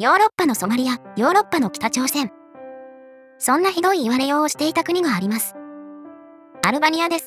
ヨーロッパのソマリア、ヨーロッパの北朝鮮。そんなひどい言われようをしていた国があります。アルバニアです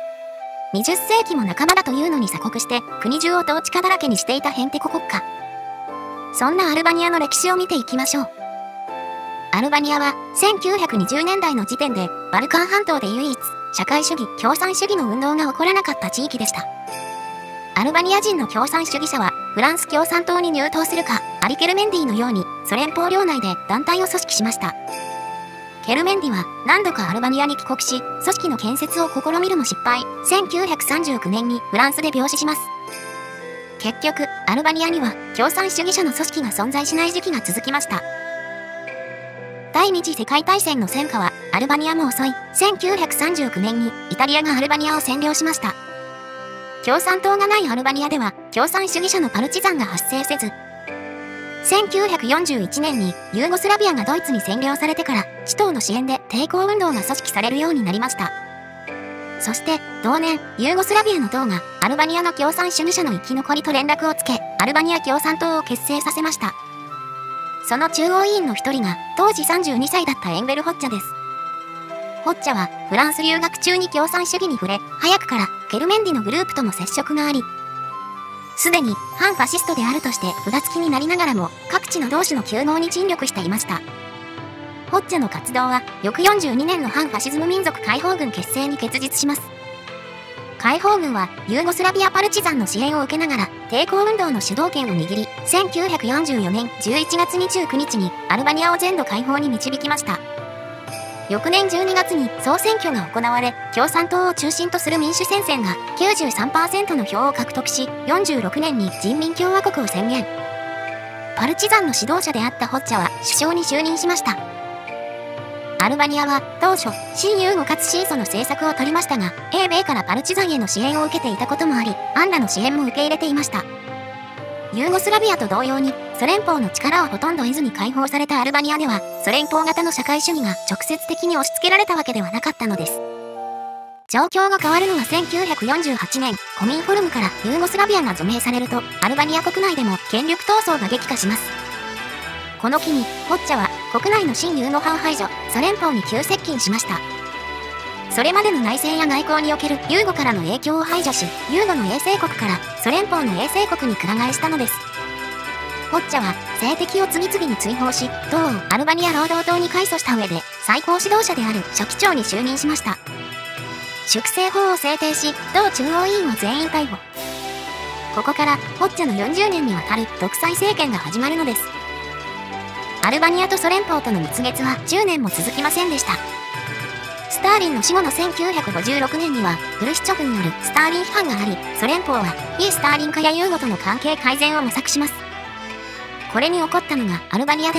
。20世紀も半ばだというのに鎖国して国中を統治下だらけにしていたヘンテコ国家。そんなアルバニアの歴史を見ていきましょう。アルバニアは1920年代の時点でバルカン半島で唯一社会主義共産主義の運動が起こらなかった地域でした。アルバニア人の共産主義者はフランス共産党に入党するか、アリ・ケルメンディのようにソ連邦領内で団体を組織しました。ケルメンディは何度かアルバニアに帰国し、組織の建設を試みるも失敗。1939年にフランスで病死します。結局、アルバニアには共産主義者の組織が存在しない時期が続きました。第二次世界大戦の戦火はアルバニアも襲い、1939年にイタリアがアルバニアを占領しました。共産党がないアルバニアでは共産主義者のパルチザンが発生せず、1941年にユーゴスラビアがドイツに占領されてからチトーの支援で抵抗運動が組織されるようになりました。そして同年、ユーゴスラビアの党がアルバニアの共産主義者の生き残りと連絡をつけ、アルバニア共産党を結成させました。その中央委員の一人が当時32歳だったエンベル・ホッチャです。ホッチャはフランス留学中に共産主義に触れ、早くからケルメンディのグループとも接触があり、すでに反ファシストであるとして札付きになりながらも各地の同種の糾合に尽力していました。ホッチャの活動は翌42年の反ファシズム民族解放軍結成に結実します。解放軍はユーゴスラビアパルチザンの支援を受けながら抵抗運動の主導権を握り、1944年11月29日にアルバニアを全土解放に導きました。翌年12月に総選挙が行われ、共産党を中心とする民主戦線が 93% の票を獲得し、46年に人民共和国を宣言。パルチザンの指導者であったホッチャは首相に就任しました。アルバニアは当初、親ユーゴかつ親ソの政策を取りましたが、英米からパルチザンへの支援を受けていたこともあり、アンらの支援も受け入れていました。ユーゴスラビアと同様に、ソ連邦の力をほとんど得ずに解放されたアルバニアでは、ソ連邦型の社会主義が直接的に押し付けられたわけではなかったのです。状況が変わるのは1948年、コミンフォルムからユーゴスラビアが除名されると、アルバニア国内でも権力闘争が激化します。この機に、ホッチャは国内の親ユーゴ派を排除、ソ連邦に急接近しました。それまでの内政や外交におけるユーゴからの影響を排除し、ユーゴの衛星国からソ連邦の衛星国にくら替えしたのです。ホッチャは政敵を次々に追放し、党をアルバニア労働党に改組した上で、最高指導者である書記長に就任しました。粛清法を制定し、党中央委員を全員逮捕。ここからホッチャの40年にわたる独裁政権が始まるのです。アルバニアとソ連邦との蜜月は10年も続きませんでした。スターリンの死後の1956年にはフルシチョフによるスターリン批判があり、ソ連邦は非スターリン化やユーゴとの関係改善を模索します。これに起こったのがアルバニアです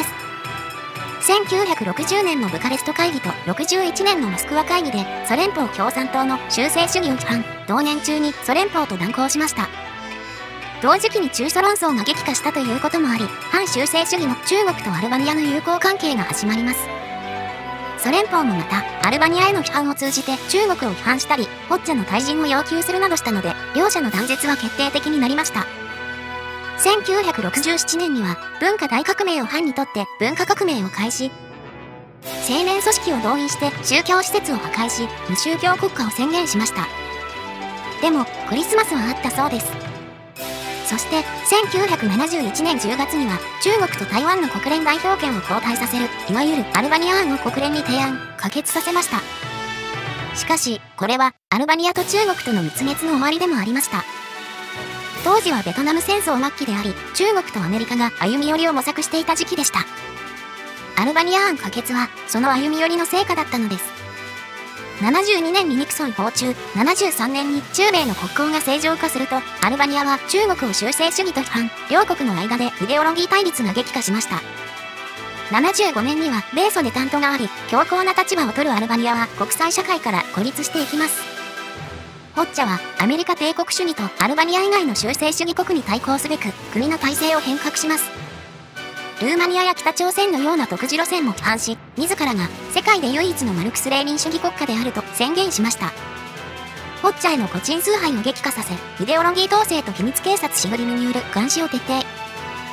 。1960年のブカレスト会議と61年のモスクワ会議でソ連邦共産党の修正主義を批判、同年中にソ連邦と断交しました。同時期に中ソ論争が激化したということもあり、反修正主義の中国とアルバニアの友好関係が始まります。ソ連邦もまた、アルバニアへの批判を通じて中国を批判したり、ホッチャの退陣を要求するなどしたので、両者の断絶は決定的になりました。1967年には、文化大革命を反にとって文化革命を開始。青年組織を動員して宗教施設を破壊し、無宗教国家を宣言しました。でも、クリスマスはあったそうです。そして1971年10月には中国と台湾の国連代表権を交代させるいわゆるアルバニア案を国連に提案、可決させました。しかしこれはアルバニアと中国との蜜月の終わりでもありました。当時はベトナム戦争末期であり、中国とアメリカが歩み寄りを模索していた時期でした。アルバニア案可決はその歩み寄りの成果だったのです。72年にニクソン訪中、73年に中米の国交が正常化すると、アルバニアは中国を修正主義と批判、両国の間でイデオロギー対立が激化しました。75年には米ソで担当があり、強硬な立場を取るアルバニアは国際社会から孤立していきます。ホッチャはアメリカ帝国主義とアルバニア以外の修正主義国に対抗すべく国の体制を変革します。ルーマニアや北朝鮮のような独自路線も批判し、自らが世界で唯一のマルクス・レーニン主義国家であると宣言しました。ホッチャへの個人崇拝を激化させ、イデオロギー統制と秘密警察しぐりみによる監視を徹底。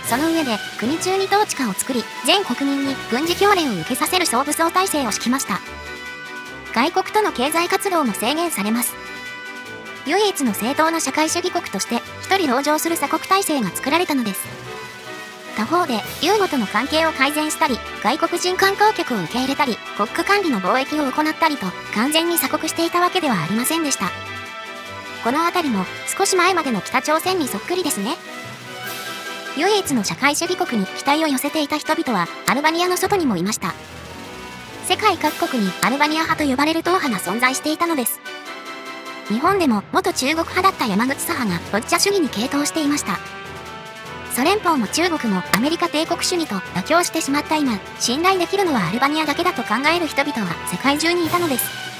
その上で国中に統治下を作り、全国民に軍事教練を受けさせる総武装体制を敷きました。外国との経済活動も制限されます。唯一の正当な社会主義国として一人籠城する鎖国体制が作られたのです。他方で、ユーゴとの関係を改善したり、外国人観光客を受け入れたり、国家管理の貿易を行ったりと、完全に鎖国していたわけではありませんでした。このあたりも少し前までの北朝鮮にそっくりですね。唯一の社会主義国に期待を寄せていた人々は、アルバニアの外にもいました。世界各国にアルバニア派と呼ばれる党派が存在していたのです。日本でも元中国派だった山口左派がボッチャ主義に傾倒していました。ソ連邦も中国もアメリカ帝国主義と妥協してしまった今、信頼できるのはアルバニアだけだと考える人々は世界中にいたのです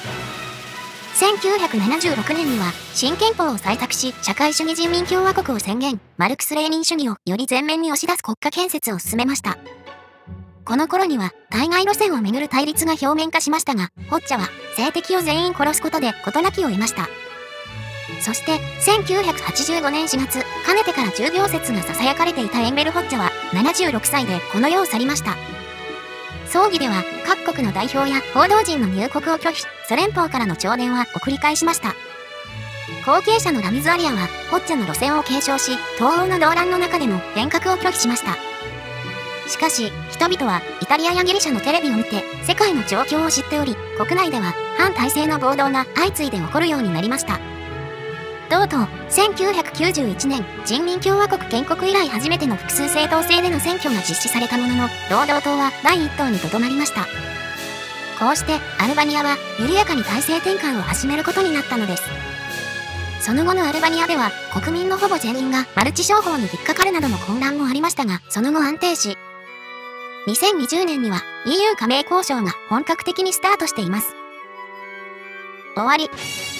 。1976年には新憲法を採択し、社会主義人民共和国を宣言、マルクス・レーニン主義をより前面に押し出す国家建設を進めました。この頃には対外路線をめぐる対立が表面化しましたが、ホッチャは政敵を全員殺すことで事なきを得ました。そして1985年4月、かねてから重病説が囁かれていたエンベル・ホッチャは76歳でこの世を去りました。葬儀では各国の代表や報道陣の入国を拒否、ソ連邦からの弔電は送り返しました。後継者のラミズ・アリアはホッチャの路線を継承し、東欧の動乱の中でも変革を拒否しました。しかし、人々はイタリアやギリシャのテレビを見て世界の状況を知っており、国内では反体制の暴動が相次いで起こるようになりました。とうとう、1991年、人民共和国建国以来初めての複数政党制での選挙が実施されたものの、労働党は第一党にとどまりました。こうして、アルバニアは緩やかに体制転換を始めることになったのです。その後のアルバニアでは、国民のほぼ全員がマルチ商法に引っかかるなどの混乱もありましたが、その後安定し、2020年には EU 加盟交渉が本格的にスタートしています。終わり。